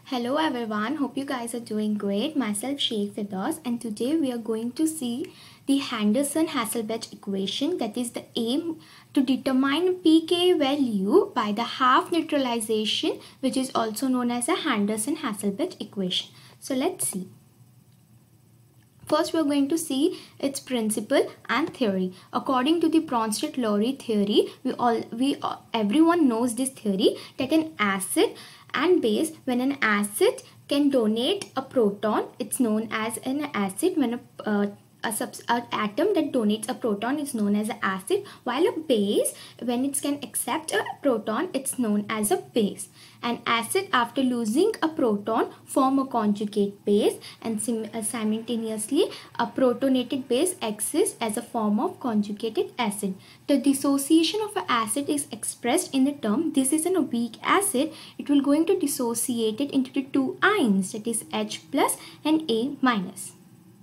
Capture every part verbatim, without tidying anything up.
Hello everyone, hope you guys are doing great. Myself Sheikh Firdaus, and today we are going to see the Henderson-Hasselbalch equation, that is the aim to determine pK value by the half neutralization, which is also known as a Henderson-Hasselbalch equation. So let's see. First we are going to see its principle and theory. According to the Bronsted-Lowry theory, we all we all, everyone knows this theory, that an acid and base, when an acid can donate a proton, it's known as an acid. When a uh, a subs an atom that donates a proton is known as an acid, while a base, when it can accept a proton, it's known as a base. An acid, after losing a proton, form a conjugate base, and sim uh, simultaneously a protonated base exists as a form of conjugated acid. The dissociation of an acid is expressed in the term, this is a weak acid. It will going to dissociate it into the two ions, that is H plus and A minus.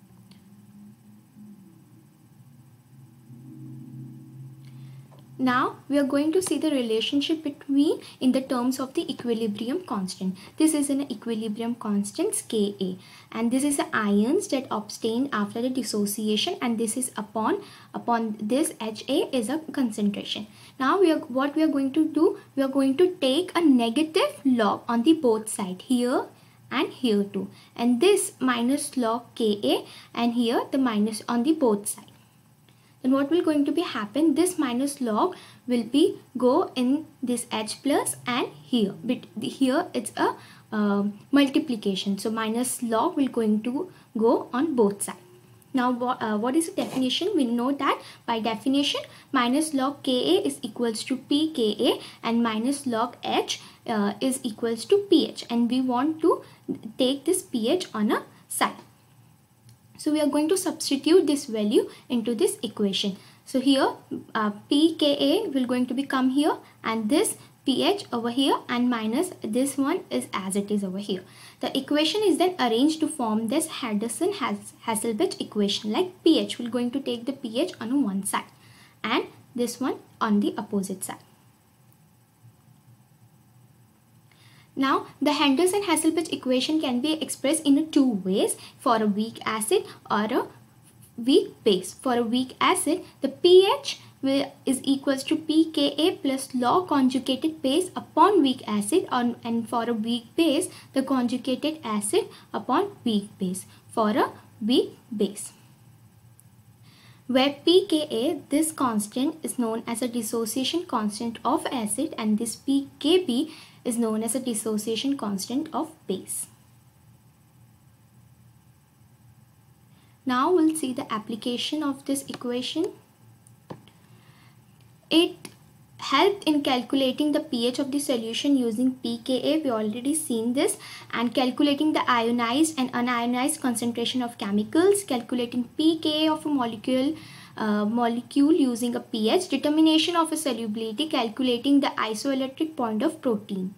Now we are going to see the relationship between in the terms of the equilibrium constant. This is an equilibrium constant Ka, and this is the ions that obtain after the dissociation, and this is upon upon this Ha is a concentration. Now we are what we are going to do, we are going to take a negative log on the both side, here and here too, and this minus log Ka, and here the minus on the both side. Then what will going to be happen, this minus log will be go in this H plus, and here but here it's a uh, multiplication, so minus log will going to go on both sides. Now what, uh, what is the definition? We know that by definition minus log Ka is equals to pKa, and minus log H uh, is equals to pH, and we want to take this pH on a side. So we are going to substitute this value into this equation. So here uh, pKa will going to become here, and this pH over here, and minus this one is as it is over here. The equation is then arranged to form this Henderson-Hasselbalch equation, like pH will going to take the pH on one side and this one on the opposite side. Now, the Henderson-Hasselbalch equation can be expressed in two ways, for a weak acid or a weak base. For a weak acid, the pH will, is equals to pKa plus log conjugated base upon weak acid, on, and for a weak base, the conjugated acid upon weak base for a weak base. Where pKa, this constant, is known as a dissociation constant of acid, and this pKb is known as a dissociation constant of base. Now we'll see the application of this equation. It helped in calculating the pH of the solution using pKa, we already seen this, and calculating the ionized and unionized concentration of chemicals, calculating pKa of a molecule uh, molecule using a pH, determination of a solubility, calculating the isoelectric point of protein.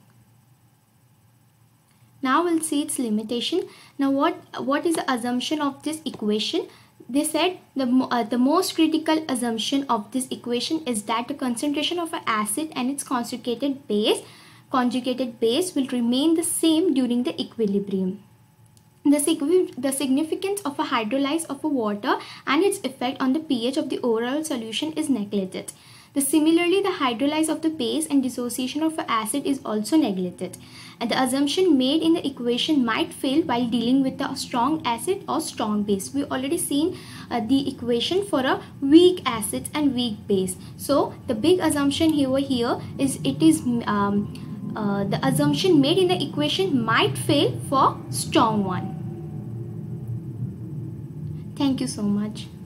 Now we'll see its limitation. Now what what is the assumption of this equation? They said the, uh, the most critical assumption of this equation is that the concentration of an acid and its conjugated base, conjugated base will remain the same during the equilibrium. The, the significance of a hydrolyze of a water and its effect on the pH of the overall solution is neglected. The, similarly, the hydrolyze of the base and dissociation of an acid is also neglected. And the assumption made in the equation might fail while dealing with a strong acid or strong base. We already seen uh, the equation for a weak acid and weak base. So the big assumption here, here is it is um, uh, the assumption made in the equation might fail for strong one. Thank you so much.